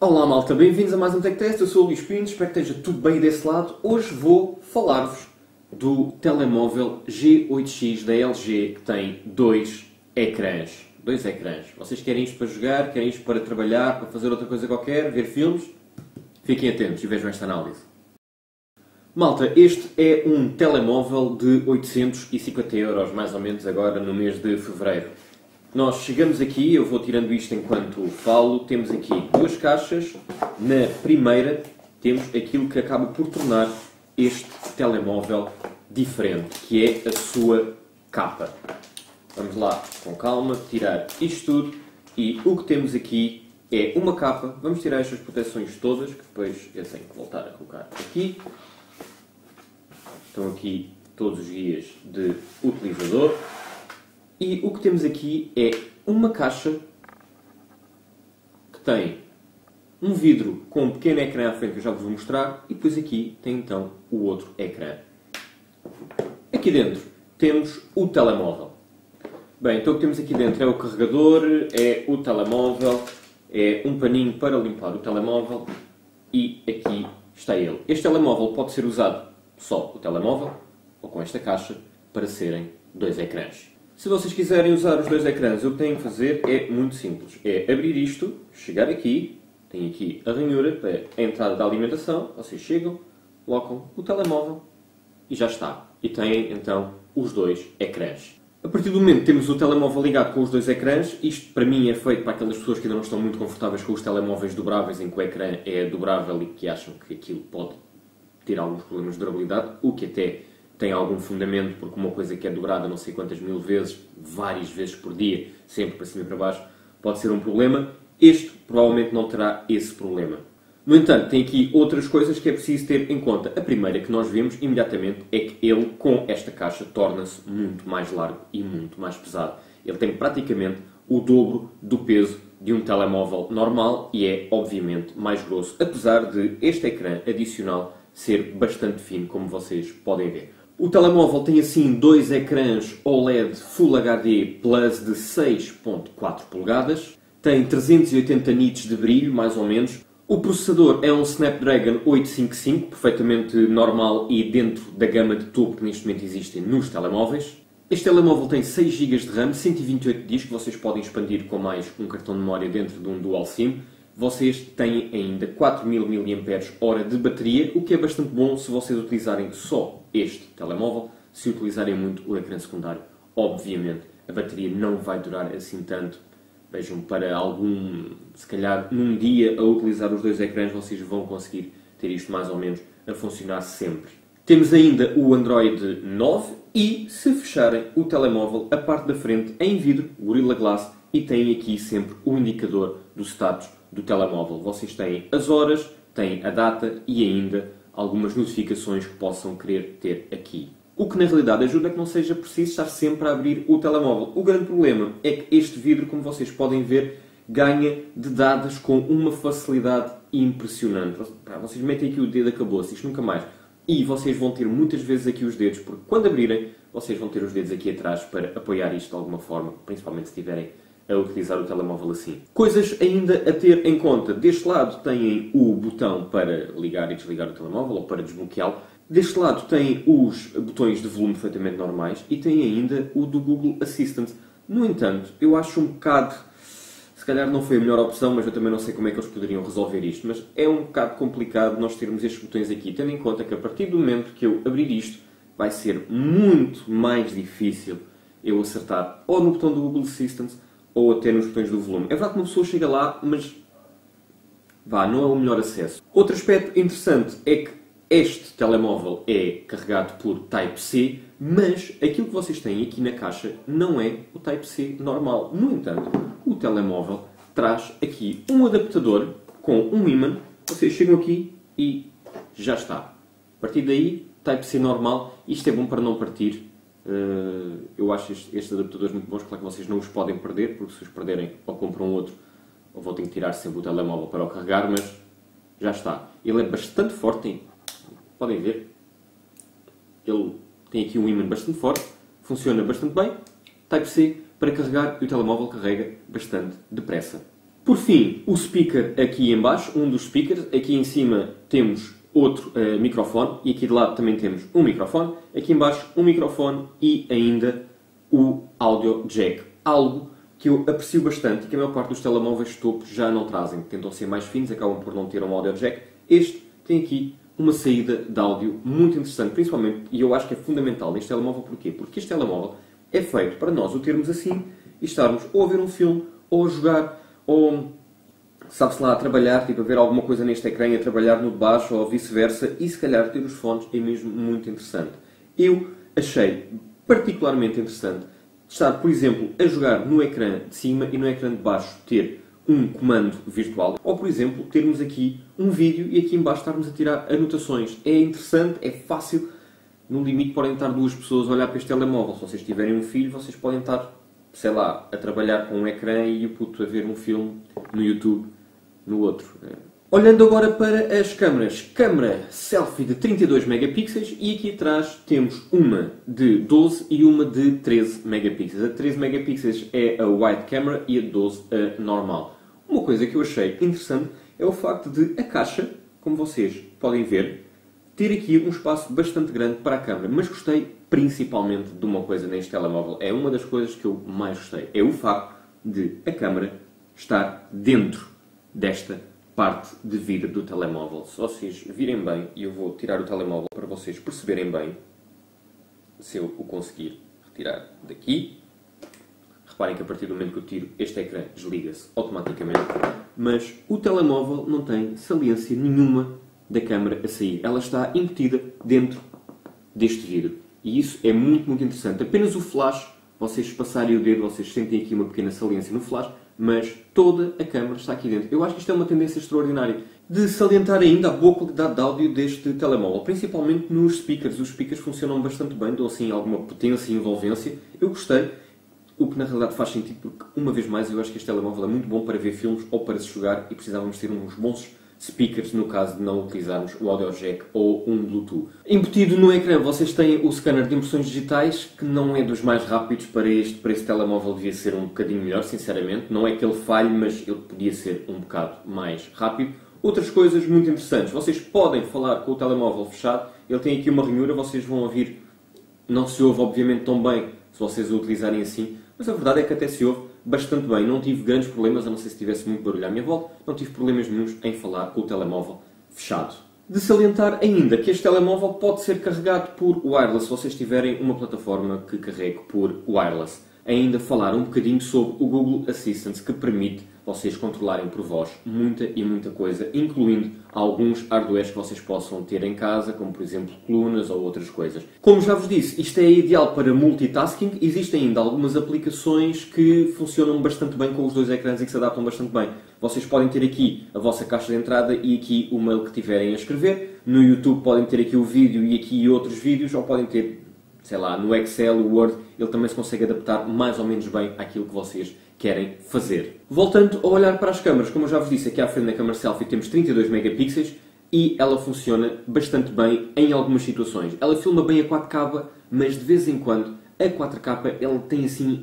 Olá malta, bem-vindos a mais um TechTest. Eu sou o Luís Pinto, espero que esteja tudo bem desse lado. Hoje vou falar-vos do telemóvel G8X da LG que tem dois ecrãs. Vocês querem isto para jogar, querem isto para trabalhar, para fazer outra coisa qualquer, ver filmes? Fiquem atentos e vejam esta análise. Malta, este é um telemóvel de 850€, mais ou menos agora no mês de fevereiro. Nós chegamos aqui, eu vou tirando isto enquanto falo, temos aqui duas caixas. Na primeira temos aquilo que acaba por tornar este telemóvel diferente, que é a sua capa. Vamos lá, com calma, tirar isto tudo e o que temos aqui é uma capa. Vamos tirar estas proteções todas, que depois eu tenho que voltar a colocar aqui. Estão aqui todos os guias de utilizador. E o que temos aqui é uma caixa que tem um vidro com um pequeno ecrã à frente que eu já vos vou mostrar e depois aqui tem então o outro ecrã. Aqui dentro temos o telemóvel. Bem, então o que temos aqui dentro é o carregador, é o telemóvel, é um paninho para limpar o telemóvel e aqui está ele. Este telemóvel pode ser usado só o telemóvel ou com esta caixa para serem dois ecrãs. Se vocês quiserem usar os dois ecrãs, o que têm que fazer é muito simples. É abrir isto, chegar aqui, tem aqui a ranhura para a entrada da alimentação, vocês chegam, colocam o telemóvel e já está. E têm então os dois ecrãs. A partir do momento que temos o telemóvel ligado com os dois ecrãs, isto para mim é feito para aquelas pessoas que ainda não estão muito confortáveis com os telemóveis dobráveis, em que o ecrã é dobrável e que acham que aquilo pode ter alguns problemas de durabilidade, o que até tem algum fundamento, porque uma coisa que é dobrada não sei quantas mil vezes, várias vezes por dia, sempre para cima e para baixo, pode ser um problema. Este provavelmente não terá esse problema. No entanto, tem aqui outras coisas que é preciso ter em conta. A primeira que nós vemos imediatamente é que ele, com esta caixa, torna-se muito mais largo e muito mais pesado. Ele tem praticamente o dobro do peso de um telemóvel normal e é, obviamente, mais grosso, apesar de este ecrã adicional ser bastante fino, como vocês podem ver. O telemóvel tem assim dois ecrãs OLED Full HD Plus de 6.4 polegadas, tem 380 nits de brilho, mais ou menos. O processador é um Snapdragon 855, perfeitamente normal e dentro da gama de topo que neste momento existem nos telemóveis. Este telemóvel tem 6 GB de RAM, 128 discos, vocês podem expandir com mais um cartão de memória dentro de um Dual SIM. Vocês têm ainda 4000 mAh de bateria, o que é bastante bom se vocês utilizarem só este telemóvel. Se utilizarem muito o ecrã secundário, obviamente a bateria não vai durar assim tanto. Vejam, para se calhar num dia a utilizar os dois ecrãs, vocês vão conseguir ter isto mais ou menos a funcionar sempre. Temos ainda o Android 9 e, se fecharem o telemóvel, a parte da frente é em vidro, Gorilla Glass, e têm aqui sempre o indicador do status do telemóvel. Vocês têm as horas, têm a data e ainda algumas notificações que possam querer ter aqui. O que na realidade ajuda a que não seja preciso estar sempre a abrir o telemóvel. O grande problema é que este vidro, como vocês podem ver, ganha de dados com uma facilidade impressionante. Vocês metem aqui o dedo, acabou-se, isto nunca mais. E vocês vão ter muitas vezes aqui os dedos, porque quando abrirem, vocês vão ter os dedos aqui atrás para apoiar isto de alguma forma, principalmente se tiverem a utilizar o telemóvel assim. Coisas ainda a ter em conta. Deste lado têm o botão para ligar e desligar o telemóvel, ou para desbloqueá-lo. Deste lado têm os botões de volume perfeitamente normais e têm ainda o do Google Assistant. No entanto, eu acho um bocado... Se calhar não foi a melhor opção, mas eu também não sei como é que eles poderiam resolver isto. Mas é um bocado complicado nós termos estes botões aqui, tendo em conta que a partir do momento que eu abrir isto, vai ser muito mais difícil eu acertar ou no botão do Google Assistant ou até nos botões do volume. É verdade que uma pessoa chega lá, mas não é o melhor acesso. Outro aspecto interessante é que este telemóvel é carregado por Type-C, mas aquilo que vocês têm aqui na caixa não é o Type-C normal. No entanto, o telemóvel traz aqui um adaptador com um ímã. Vocês chegam aqui e já está. A partir daí, Type-C normal. Isto é bom para não partir. Eu acho estes adaptadores muito bons. Claro que vocês não os podem perder, porque se os perderem ou compram outro ou vão ter que tirar sempre o telemóvel para o carregar, mas já está. Ele é bastante forte, podem ver. Ele tem aqui um ímã bastante forte, funciona bastante bem. Type-C para carregar e o telemóvel carrega bastante depressa. Por fim, o speaker aqui em baixo, um dos speakers. Aqui em cima temos outro microfone e aqui de lado também temos um microfone. Aqui em baixo um microfone e ainda o audio jack. Algo que eu aprecio bastante e que a maior parte dos telemóveis topo já não trazem. Tentam ser mais finos, acabam por não ter um audio jack. Este tem aqui uma saída de áudio muito interessante, principalmente, e eu acho que é fundamental neste telemóvel. Porquê? Porque este telemóvel é feito para nós o termos assim e estarmos ou a ver um filme, ou a jogar, ou, sabe-se lá, a trabalhar, tipo a ver alguma coisa neste ecrã e a trabalhar no de baixo, ou vice-versa, e se calhar ter os fones é mesmo muito interessante. Eu achei particularmente interessante estar, por exemplo, a jogar no ecrã de cima e no ecrã de baixo ter um comando virtual. Ou, por exemplo, termos aqui um vídeo e aqui em baixo estarmos a tirar anotações. É interessante, é fácil. No limite podem estar duas pessoas a olhar para este telemóvel. Se vocês tiverem um filho, vocês podem estar, sei lá, a trabalhar com um ecrã e o puto a ver um filme no YouTube, no outro. Olhando agora para as câmaras. Câmara selfie de 32 megapixels e aqui atrás temos uma de 12 e uma de 13 megapixels. A de 13 megapixels é a wide camera e a de 12 a normal. Uma coisa que eu achei interessante é o facto de a caixa, como vocês podem ver, ter aqui um espaço bastante grande para a câmera. Mas gostei principalmente de uma coisa neste telemóvel. É uma das coisas que eu mais gostei. É o facto de a câmera estar dentro desta parte de vidro do telemóvel. Se vocês virem bem, e eu vou tirar o telemóvel para vocês perceberem bem, se eu o conseguir retirar daqui. Reparem que a partir do momento que eu tiro, este ecrã desliga-se automaticamente. Mas o telemóvel não tem saliência nenhuma da câmera a sair. Ela está embutida dentro deste vidro. E isso é muito, muito interessante. Apenas o flash, vocês passarem o dedo, vocês sentem aqui uma pequena saliência no flash, mas toda a câmera está aqui dentro. Eu acho que isto é uma tendência extraordinária. De salientar ainda a boa qualidade de áudio deste telemóvel, principalmente nos speakers. Os speakers funcionam bastante bem, dão assim alguma potência e envolvência. Eu gostei, o que na realidade faz sentido, porque uma vez mais eu acho que este telemóvel é muito bom para ver filmes ou para se jogar e precisávamos ter uns bons speakers no caso de não utilizarmos o audio jack ou um Bluetooth. Embutido no ecrã vocês têm o scanner de impressões digitais, que não é dos mais rápidos para este telemóvel, devia ser um bocadinho melhor, sinceramente. Não é que ele falhe, mas ele podia ser um bocado mais rápido. Outras coisas muito interessantes, vocês podem falar com o telemóvel fechado, ele tem aqui uma ranhura, vocês vão ouvir, não se ouve obviamente tão bem se vocês o utilizarem assim, mas a verdade é que até se ouve bastante bem. Não tive grandes problemas, a não ser se tivesse muito barulho à minha volta, não tive problemas nenhuns em falar com o telemóvel fechado. De salientar ainda que este telemóvel pode ser carregado por wireless, se vocês tiverem uma plataforma que carregue por wireless. Ainda falar um bocadinho sobre o Google Assistant, que permite vocês controlarem por voz muita e muita coisa, incluindo alguns hardwares que vocês possam ter em casa, como por exemplo colunas ou outras coisas. Como já vos disse, isto é ideal para multitasking. Existem ainda algumas aplicações que funcionam bastante bem com os dois ecrãs e que se adaptam bastante bem. Vocês podem ter aqui a vossa caixa de entrada e aqui o mail que tiverem a escrever. No YouTube podem ter aqui o vídeo e aqui outros vídeos, ou podem ter, sei lá, no Excel, o Word, ele também se consegue adaptar mais ou menos bem àquilo que vocês querem fazer. Voltando a olhar para as câmaras, como eu já vos disse, aqui à frente da câmara selfie temos 32 megapixels e ela funciona bastante bem em algumas situações. Ela filma bem a 4K, mas de vez em quando a 4K ela tem assim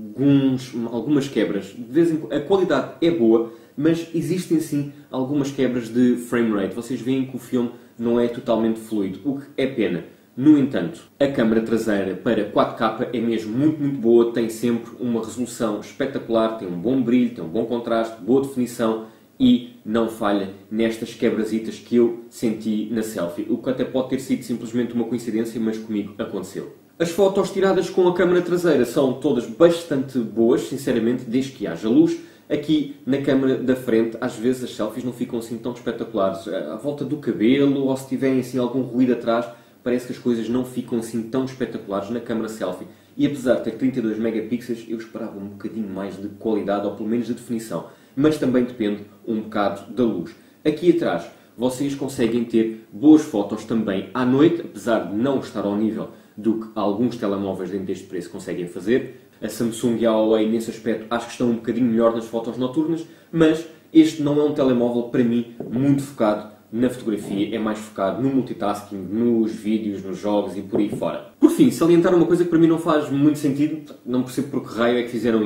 algumas quebras. De vez em quando, a qualidade é boa, mas existem sim algumas quebras de frame rate. Vocês veem que o filme não é totalmente fluido, o que é pena. No entanto, a câmara traseira para 4K é mesmo muito, muito boa, tem sempre uma resolução espetacular, tem um bom brilho, tem um bom contraste, boa definição e não falha nestas quebrasitas que eu senti na selfie, o que até pode ter sido simplesmente uma coincidência, mas comigo aconteceu. As fotos tiradas com a câmara traseira são todas bastante boas, sinceramente, desde que haja luz. Aqui na câmara da frente, às vezes as selfies não ficam assim tão espetaculares. À volta do cabelo, ou se tiverem assim algum ruído atrás, parece que as coisas não ficam assim tão espetaculares na câmara selfie. E apesar de ter 32 megapixels, eu esperava um bocadinho mais de qualidade, ou pelo menos de definição. Mas também depende um bocado da luz. Aqui atrás, vocês conseguem ter boas fotos também à noite, apesar de não estar ao nível do que alguns telemóveis dentro deste preço conseguem fazer. A Samsung e a Huawei, nesse aspecto, acho que estão um bocadinho melhor nas fotos noturnas, mas este não é um telemóvel, para mim, muito focado na fotografia, é mais focado no multitasking, nos vídeos, nos jogos e por aí fora. Por fim, salientar uma coisa que para mim não faz muito sentido, não percebo por que raio é que fizeram isto,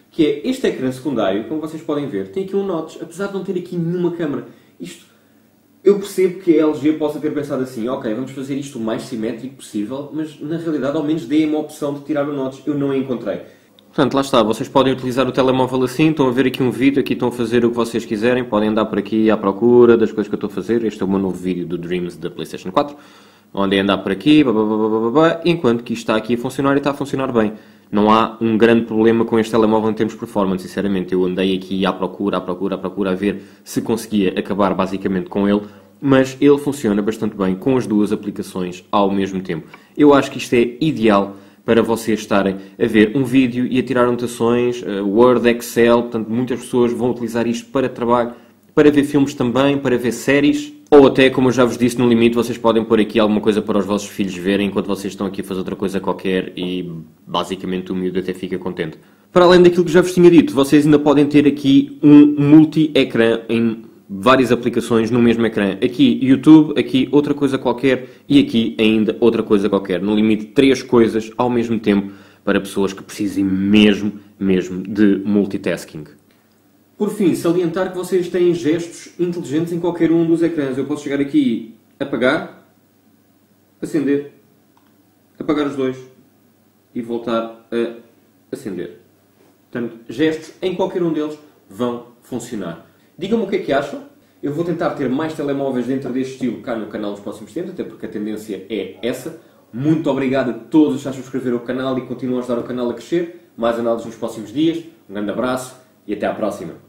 que é este ecrã secundário, como vocês podem ver, tem aqui um notch, apesar de não ter aqui nenhuma câmara. Isto, eu percebo que a LG possa ter pensado assim, ok, vamos fazer isto o mais simétrico possível, mas na realidade ao menos dê-me a opção de tirar o notch, eu não a encontrei. Portanto, lá está, vocês podem utilizar o telemóvel assim, estão a ver aqui um vídeo, aqui estão a fazer o que vocês quiserem, podem andar por aqui à procura das coisas que eu estou a fazer. Este é o meu novo vídeo do Dreams da PlayStation 4, onde é andar por aqui, enquanto que isto está aqui a funcionar e está a funcionar bem. Não há um grande problema com este telemóvel em termos de performance, sinceramente. Eu andei aqui à procura, a ver se conseguia acabar basicamente com ele, mas ele funciona bastante bem com as duas aplicações ao mesmo tempo. Eu acho que isto é ideal para vocês estarem a ver um vídeo e a tirar anotações, Word, Excel, portanto muitas pessoas vão utilizar isto para trabalho, para ver filmes também, para ver séries, ou até, como eu já vos disse, no limite vocês podem pôr aqui alguma coisa para os vossos filhos verem enquanto vocês estão aqui a fazer outra coisa qualquer e basicamente o miúdo até fica contente. Para além daquilo que já vos tinha dito, vocês ainda podem ter aqui um multi-ecrã em várias aplicações no mesmo ecrã. Aqui YouTube, aqui outra coisa qualquer e aqui ainda outra coisa qualquer. No limite 3 coisas ao mesmo tempo para pessoas que precisem mesmo de multitasking. Por fim, salientar que vocês têm gestos inteligentes em qualquer um dos ecrãs. Eu posso chegar aqui, apagar, acender, apagar os dois e voltar a acender. Portanto, gestos em qualquer um deles vão funcionar. Digam-me o que é que acham. Eu vou tentar ter mais telemóveis dentro deste estilo cá no canal nos próximos tempos, até porque a tendência é essa. Muito obrigado a todos que já subscreveram o canal e continuam a ajudar o canal a crescer. Mais análises nos próximos dias. Um grande abraço e até à próxima.